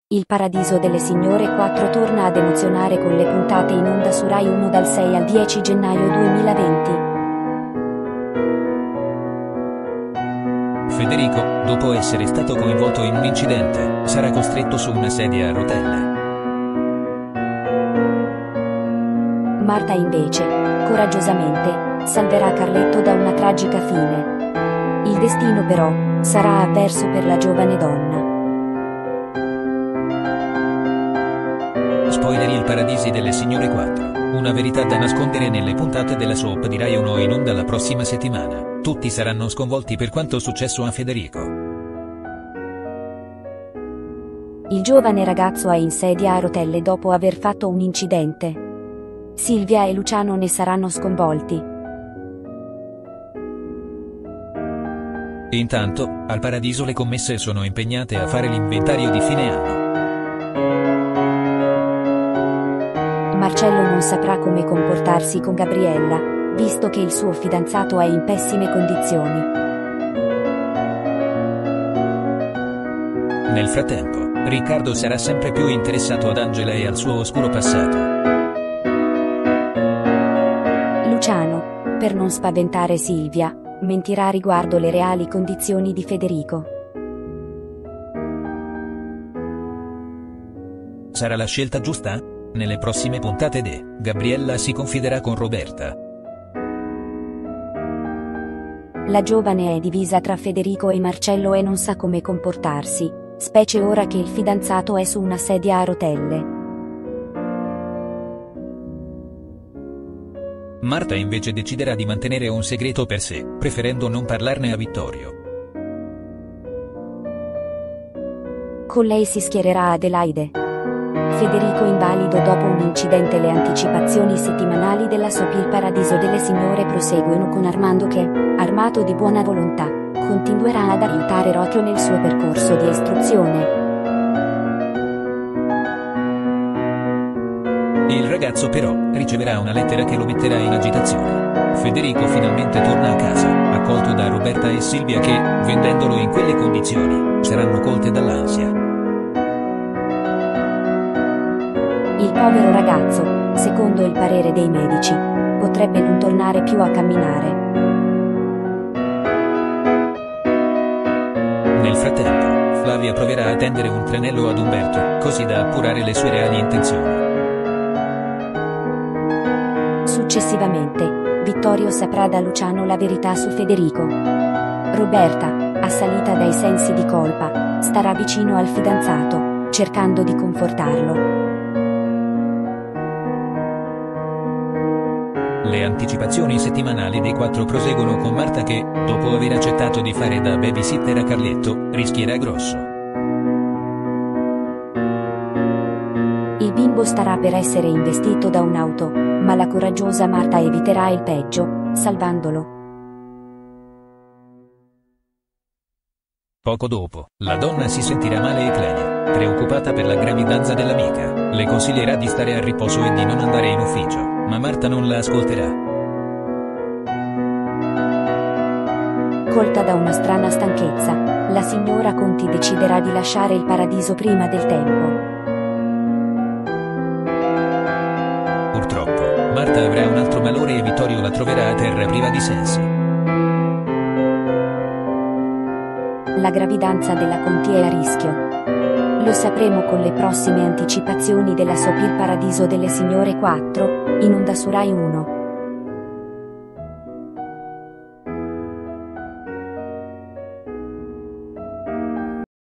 Il Paradiso delle Signore 4 torna ad emozionare con le puntate in onda su Rai 1 dal 6 al 10 gennaio 2020. Federico, dopo essere stato coinvolto in un incidente, sarà costretto su una sedia a rotelle. Marta invece, coraggiosamente, salverà Carletto da una tragica fine. Il destino però sarà avverso per la giovane donna. Spoiler: Il Paradisi delle Signore 4. Una verità da nascondere nelle puntate della soap di Rai 1 in onda la prossima settimana. Tutti saranno sconvolti per quanto successo a Federico. Il giovane ragazzo è in sedia a rotelle dopo aver fatto un incidente. Silvia e Luciano ne saranno sconvolti. Intanto, al Paradiso le commesse sono impegnate a fare l'inventario di fine anno. Marcello non saprà come comportarsi con Gabriella, visto che il suo fidanzato è in pessime condizioni. Nel frattempo, Riccardo sarà sempre più interessato ad Angela e al suo oscuro passato. Luciano, per non spaventare Silvia, mentirà riguardo le reali condizioni di Federico. Sarà la scelta giusta? Nelle prossime puntate Gabriella si confiderà con Roberta. La giovane è divisa tra Federico e Marcello e non sa come comportarsi, specie ora che il fidanzato è su una sedia a rotelle. Marta invece deciderà di mantenere un segreto per sé, preferendo non parlarne a Vittorio. Con lei si schiererà Adelaide. Federico invalido dopo un incidente. Le anticipazioni settimanali della soap Il Paradiso delle Signore proseguono con Armando che, armato di buona volontà, continuerà ad aiutare Rocchio nel suo percorso di istruzione. Il ragazzo però riceverà una lettera che lo metterà in agitazione. Federico finalmente torna a casa, accolto da Roberta e Silvia che, vedendolo in quelle condizioni, saranno colte dall'ansia. Il povero ragazzo, secondo il parere dei medici, potrebbe non tornare più a camminare. Nel frattempo, Flavia proverà a tendere un tranello ad Umberto, così da appurare le sue reali intenzioni. Successivamente, Vittorio saprà da Luciano la verità su Federico. Roberta, assalita dai sensi di colpa, starà vicino al fidanzato, cercando di confortarlo. Le anticipazioni settimanali dei 4 proseguono con Marta che, dopo aver accettato di fare da babysitter a Carletto, rischierà grosso. Il bimbo starà per essere investito da un'auto, ma la coraggiosa Marta eviterà il peggio, salvandolo. Poco dopo, la donna si sentirà male e Clelia, preoccupata per la gravidanza dell'amica, le consiglierà di stare a riposo e di non andare in ufficio, ma Marta non la ascolterà. Colta da una strana stanchezza, la signora Conti deciderà di lasciare il paradiso prima del tempo. Purtroppo, Marta avrà un altro malore e Vittorio la troverà a terra priva di sensi. La gravidanza della Conti è a rischio. Lo sapremo con le prossime anticipazioni della soap Il Paradiso delle Signore 4, in onda su Rai 1.